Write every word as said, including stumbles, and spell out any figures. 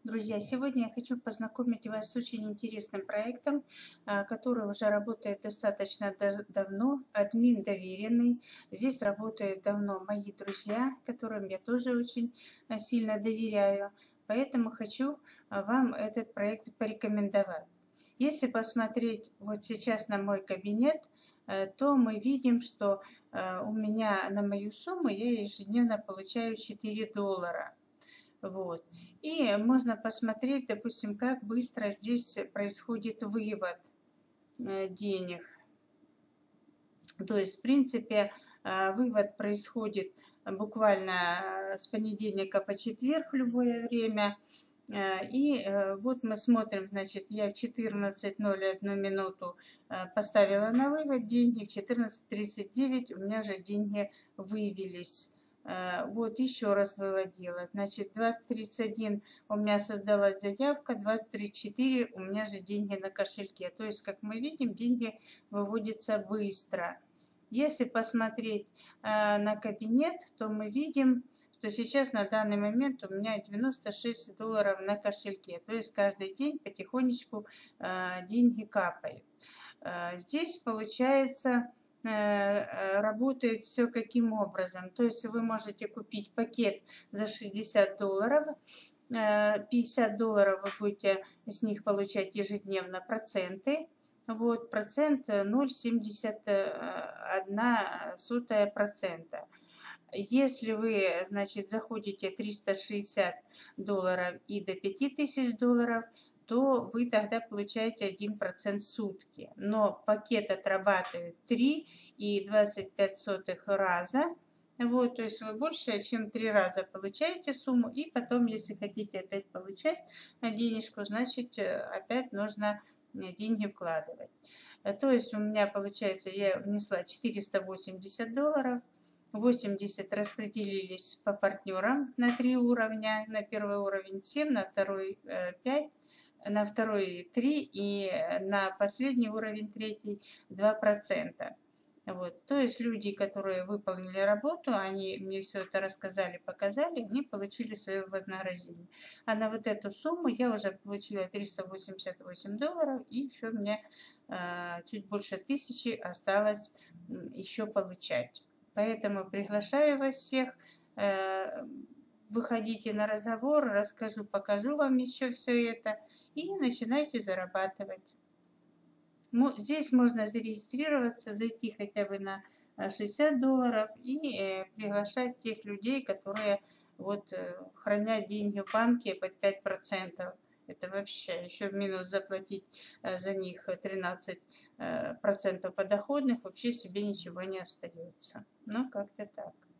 Друзья, сегодня я хочу познакомить вас с очень интересным проектом, а, который уже работает достаточно да- давно, админ доверенный. Здесь работают давно мои друзья, которым я тоже очень а, сильно доверяю. Поэтому хочу а, вам этот проект порекомендовать. Если посмотреть вот сейчас на мой кабинет, э, то мы видим, что э, у меня на мою сумму я ежедневно получаю четыре доллара. Вот. И можно посмотреть, допустим, как быстро здесь происходит вывод э, денег. То есть, в принципе, э, вывод происходит буквально с понедельника по четверг в любое время. Э, И э, вот мы смотрим, значит, я в четырнадцать ноль один минуту э, поставила на вывод деньги, в четырнадцать тридцать девять у меня же деньги вывелись. Э, Вот еще раз выводила. Значит, двадцать тридцать один у меня создалась заявка, двадцать тридцать четыре у меня же деньги на кошельке. То есть, как мы видим, деньги выводятся быстро. Если посмотреть э, на кабинет, то мы видим, что сейчас на данный момент у меня девяносто шесть долларов на кошельке. То есть каждый день потихонечку э, деньги капают. Э, здесь получается э, э, работает все каким образом. То есть вы можете купить пакет за шестьдесят долларов, э, пятьдесят долларов вы будете с них получать ежедневно проценты. Вот, процент ноль целых семьдесят одна сотая процента. Если вы, значит, заходите триста шестьдесят долларов и до пяти тысяч долларов, то вы тогда получаете один процент в сутки. Но пакет отрабатывает три и двадцать пять сотых раза. Вот, то есть вы больше, чем три раза получаете сумму, и потом, если хотите опять получать денежку, значит, опять нужно деньги вкладывать. То есть у меня получается, я внесла четыреста восемьдесят долларов, восемьдесят распределились по партнерам на три уровня. На первый уровень семь, на второй пять, на второй три и на последний уровень третий два процента. Вот. То есть люди, которые выполнили работу, они мне все это рассказали, показали, они получили свое вознаграждение. А на вот эту сумму я уже получила триста восемьдесят восемь долларов, и еще мне э, чуть больше тысячи осталось еще получать. Поэтому приглашаю вас всех, э, выходите на разговор, расскажу, покажу вам еще все это, и начинайте зарабатывать. Здесь можно зарегистрироваться, зайти хотя бы на шестьдесят долларов и э, приглашать тех людей, которые вот э, хранят деньги в банке под пять процентов. Это вообще еще в минус заплатить э, за них тринадцать процентов подоходных, вообще себе ничего не остается. Ну, как-то так.